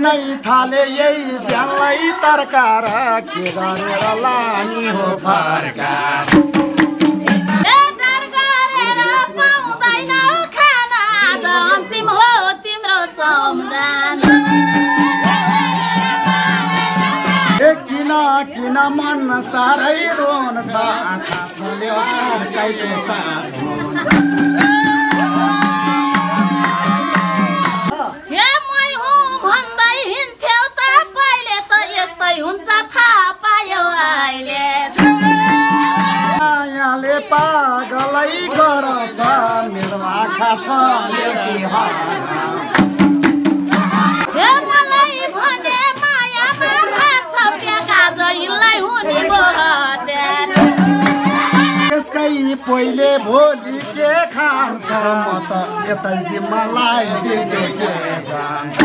नै थाले यही ज्यानलाई तरकार के गरेर लानी हो फर्का अन्तिम हो तिम्रो सम्झना किन किन मन साह्रै रोन छ आँखा खोल्यो अर्कैको साथ हे मै हुँ भन्दै हिँड्थ्यौ त पहिले त यस्तै हुन्छ थाहा पायो अहिले मायाले पागलै गर्छ मेरो आँखा छ एउटी हे मलाई भने मायामा भाछ प्याका जहिलाई हुने बहटेट यसकै पहिले भोलि के खान्छ म त यतै जिम्मालाई दिन्छु के जान्छ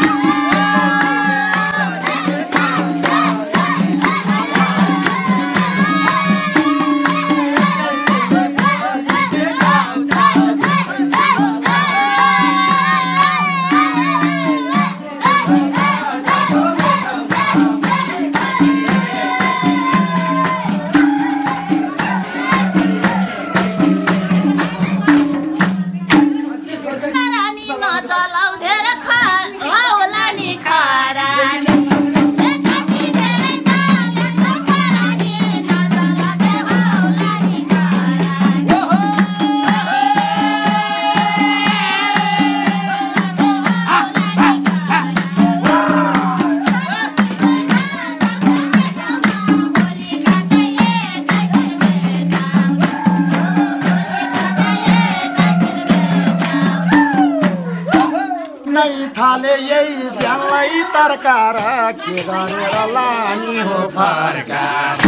थाले यही ज्यानलाई तरकार के गरेर लानी हो फर्का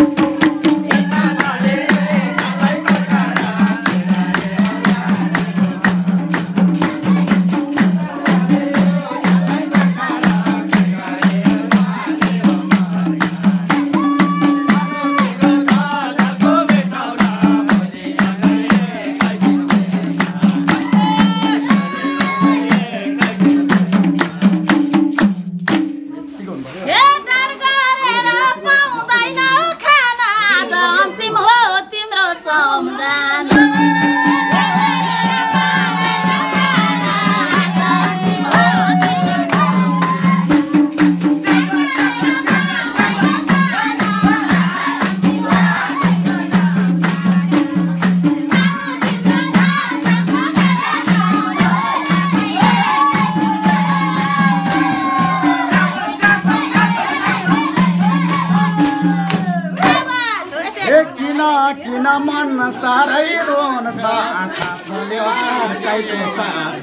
किन मन साह्रै रोन छ आँखा खोल्यो अर्कैको साथ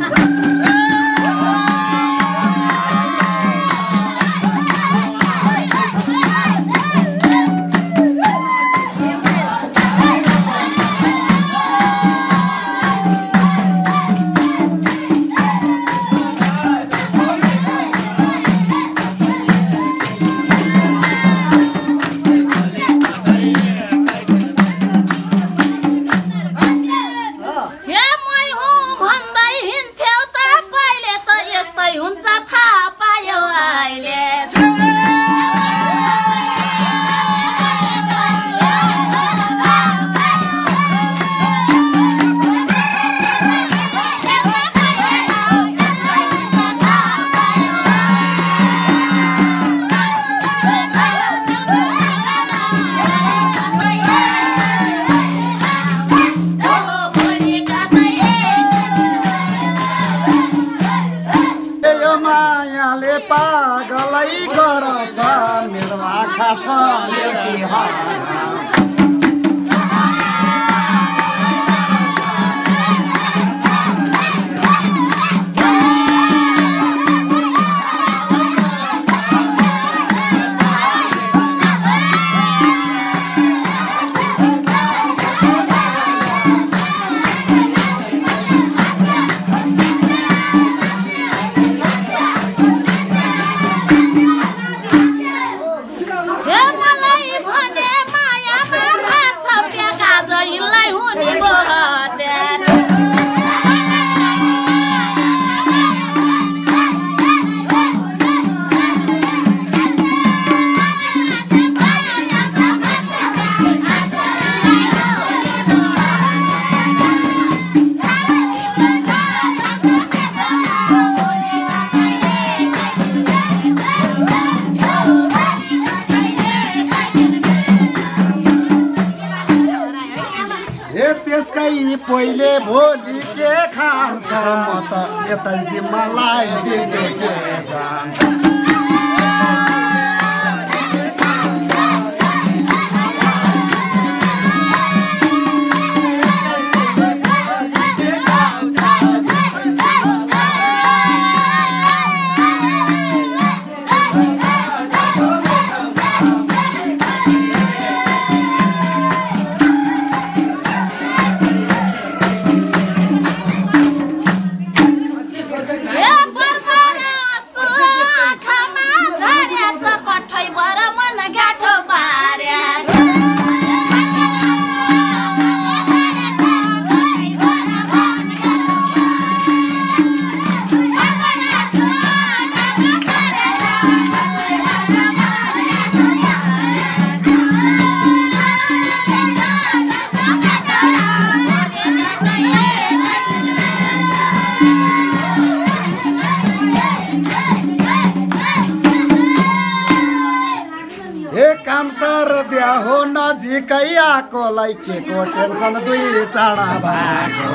हुन्छ थाहा पायो अहिले पागलै गर्छ मेरो आँखा छ एउटी हे मलाई भने माया तिमी पहिले भोलि के खान्छ म त यतै जिम्मालाई दिन्छु के जान्छ हो नजिकै आएकोलाई के को टेन्सन दुई चाडा भएको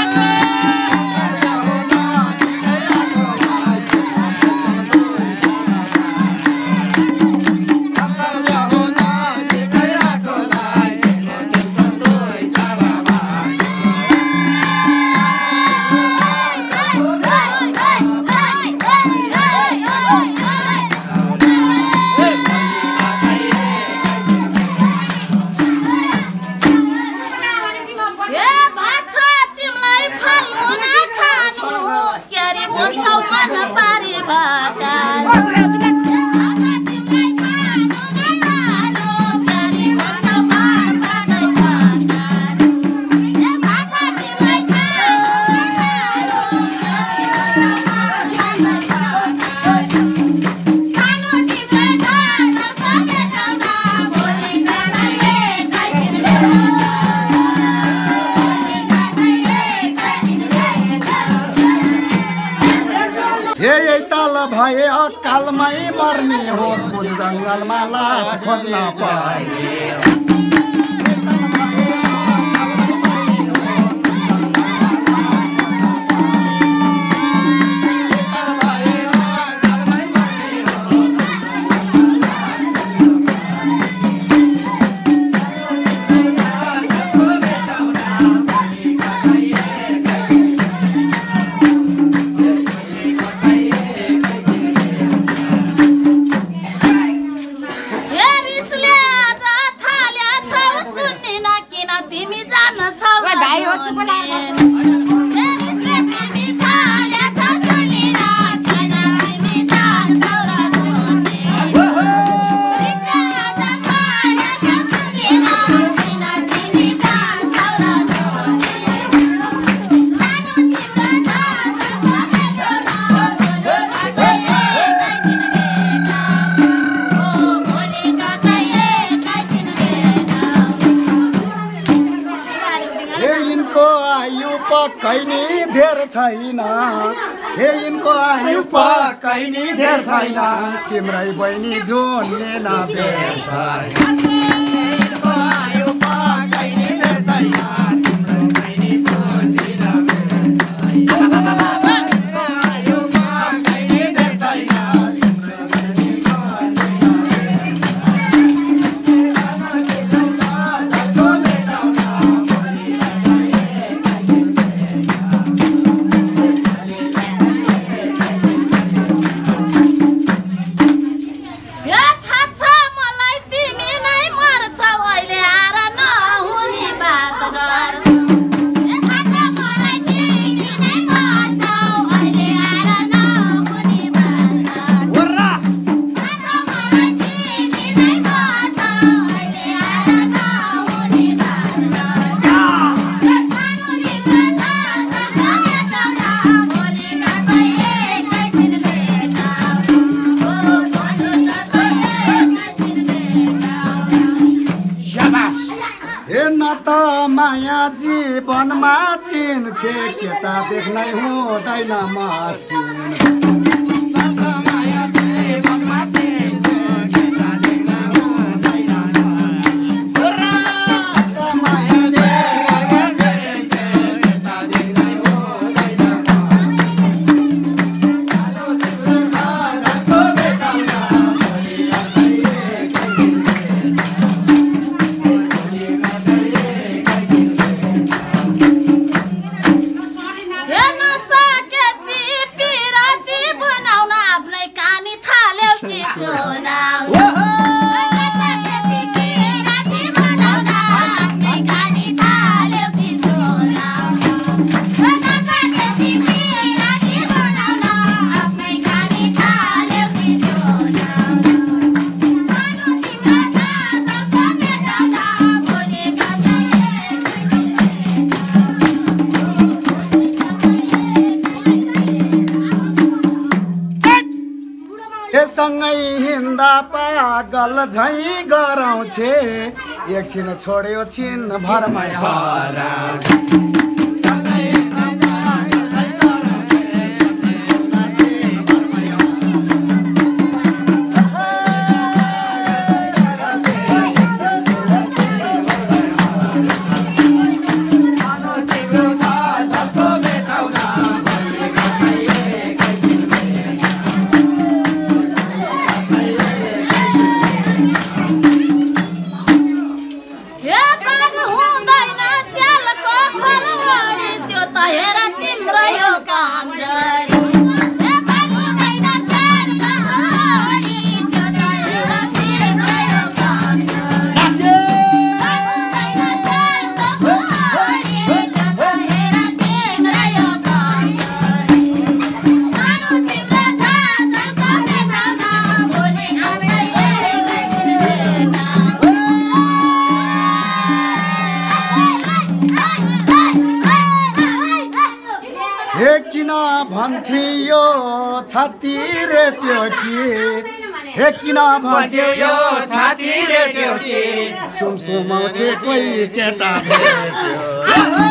भए अकालमै मर्ने हो कुन जङ्गलमा लास खोज्न पर्ने कैनी धेर छैन हे यिनको आयु पक्कै नि धेर छैन तिम्रै बहिनी जोड्ने नबेर छैन माया जीवनमा चिन्छे केटा देख्नै हुँदैन मस्किन हे सँगै हिँड्दा पागल झैँ गराउँछे एकछिन छोड्यो छिन भरमै हरा भन्थियो छाती रेट्यो कि हे किन भन्थियो छाती रेट्यो कि सुमसुमाउँछे कोही केटा भेट्यो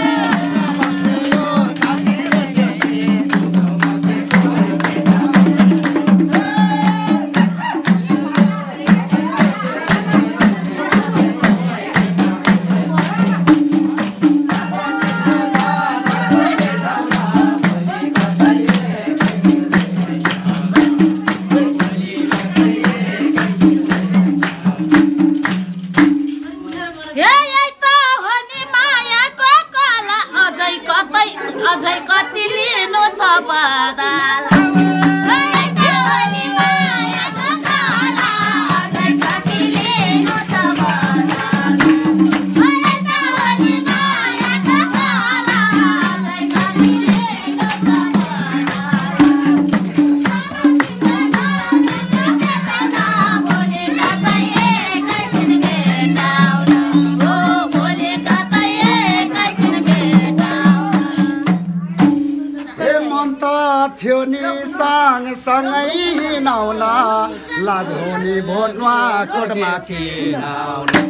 थियो नि सँगै हिँडाउन लाज हुने भोटमा कोटमा थिएन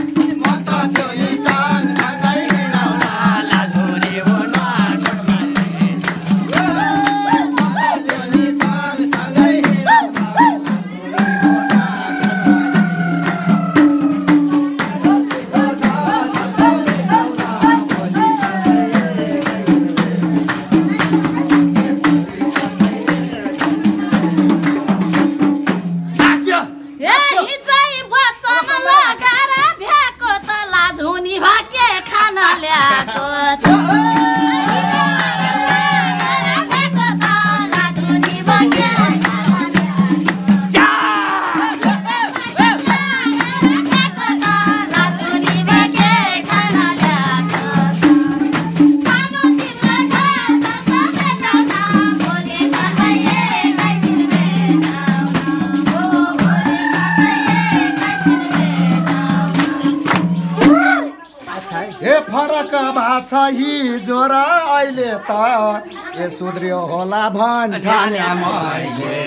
फरक भाछ हिजो र अहिले त ए सुध्रियो होला भन् ठाने मैले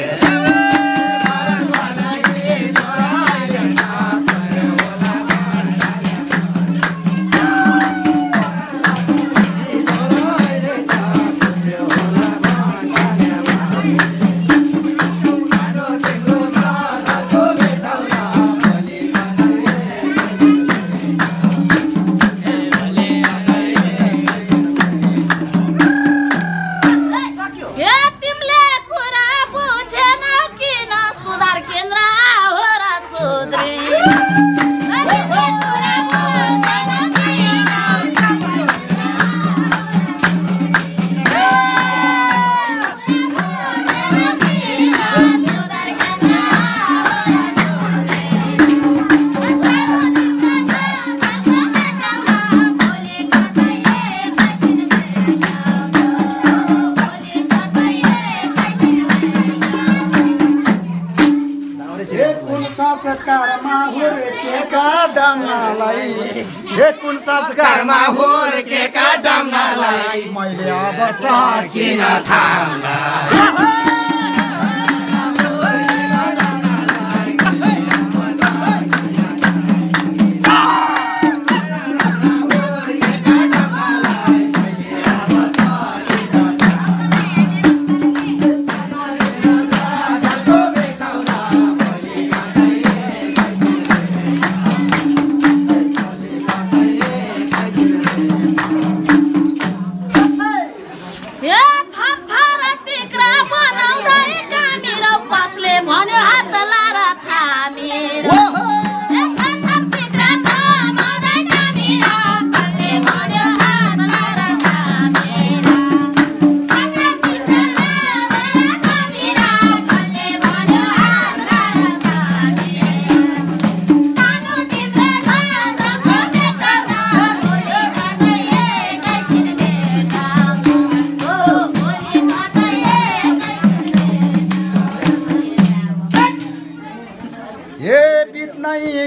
संस्कारमा हुर्केका डाङ्गालाई हे कुन संस्कारमा हुर्केका डाङ्गालाई मैले अब सकिन थाल्दा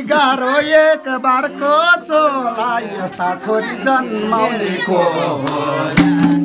गाह्रो एक बारको चोला यस्ता छोरी जन्माउनेको